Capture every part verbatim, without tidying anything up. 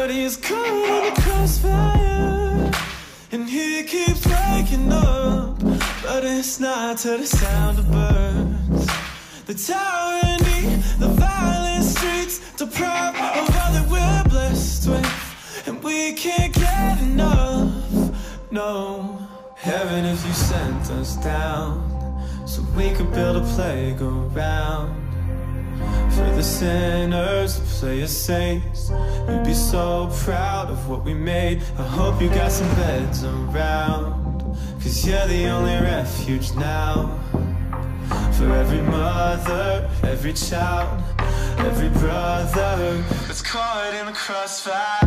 But he's caught in the crossfire, and he keeps waking up, but it's not to the sound of birds. The tyranny, the violent streets, deprived of all that we're blessed with, and we can't get enough, no. Heaven, if you sent us down so we could build a playground for the sinners to play as saints, you'd be so proud of what we made. I hope you got some beds around, 'cause you're the only refuge now. For every mother, every child, every brother that's caught in the crossfire,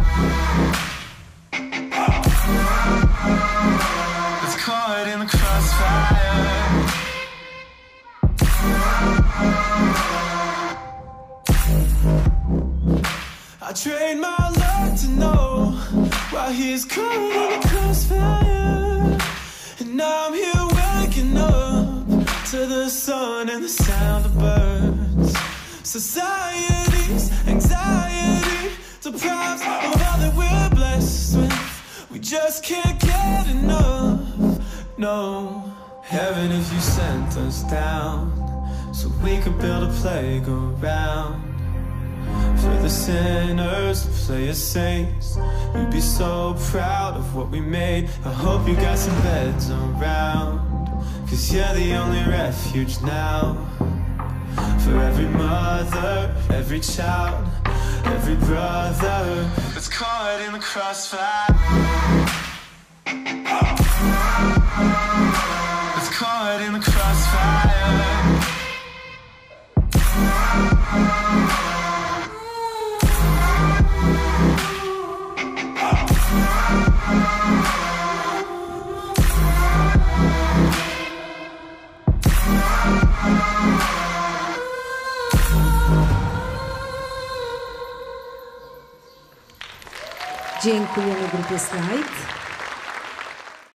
that's caught in the crossfire. I trade my luck to know why he's caught in the crossfire, and now I'm here waking up to the sun and the sound of birds. Society's anxiety deprives of all that we're blessed with. We just can't get enough, no. Heaven, if you sent us down so we could build a playground for the sinners to play as saints, you'd be so proud of what we made. I hope you got some beds around, 'cause you're the only refuge now. For every mother, every child, every brother that's caught in the crossfire, that's caught in the crossfire. Dziękujemy grupie Slajd.